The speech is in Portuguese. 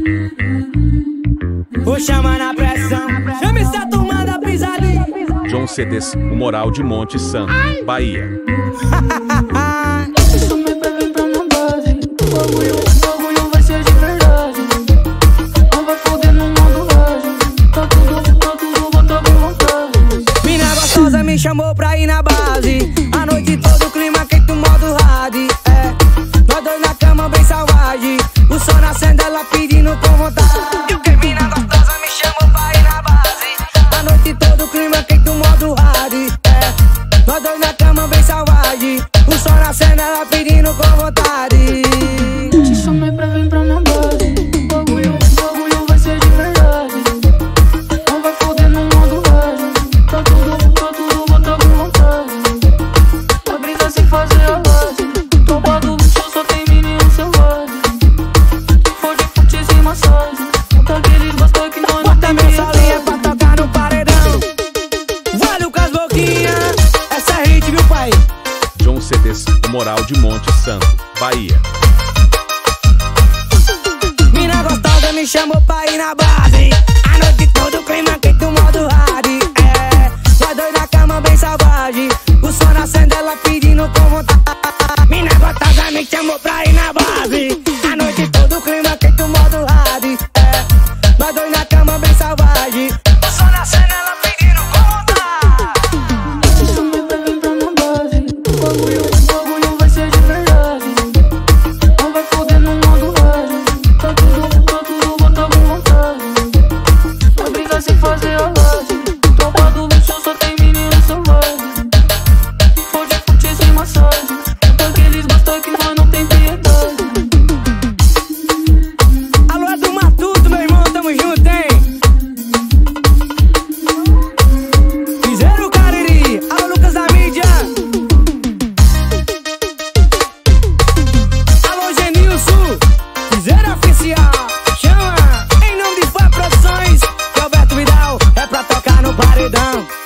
Vou chamar na pressão, chama essa turma da pisadinha. John CDs, o Moral de Monte Santo, Bahia. Chamei pra vir pra minha base. O bagulho vai ser de verdade. Não vai foder no modo rádio. Tá tudo, bota com vontade. Mina gostosa me chamou pra ir na base. A noite toda o clima quente no modo hard. Nós dois na cama bem selvagem. O sol nascendo, ela pedindo com vontade. E o que mina gostosa me chamou pra ir na base. A noite toda o clima quente no modo hard. Nós dois na cama bem selvagem. O sol nascendo, ela pedindo com vontade. Te chamei pra vir pra minha base. O bagulho vai ser de verdade. Não vai foder no modo rádio. Tá tudo, bota com vontade. Vai brincar sem fazer a base. Topa do luxo só tem menino selvagem. Se for de fute sem massagem. Conta que eles gostam que nós não Bota tem meu medo. solinha pra tocar no paredão. Vale com as boquinhas. Essa é hit, viu, pai? John CDs, o Moral de Monte Santo, Bahia. Mina gostosa me chamou pra ir na base. A noite toda o clima quente no modo hard. Nós dois na cama bem selvagem. O sol nascendo, ela pedindo com vontade. Mina gostosa me chamou pra ir na base. A noite toda o clima quente no modo hard. Nós dois na cama bem selvagem. O sol nascendo, ela pedindo com vontade. Te chamei pra vir pra minha base. O bagulho vai ser de verdade. Não vai foder no modo rádio. Tá tudo, bota com vontade. Vai brincar sem fazer a base. Tropa do luxo só tem menino selvagem. Se for de fute sem massagem. Conta que eles gostam que nós não tem piedade. Alô, é do Matuto, meu irmão, tamo junto, hein? Fizeram o Cariri. Alô, Lucas da mídia. Alô, Genilson. Fizeram oficial. Chama, em nome de Fã Produções. Roberto Vidal, é pra tocar no paredão.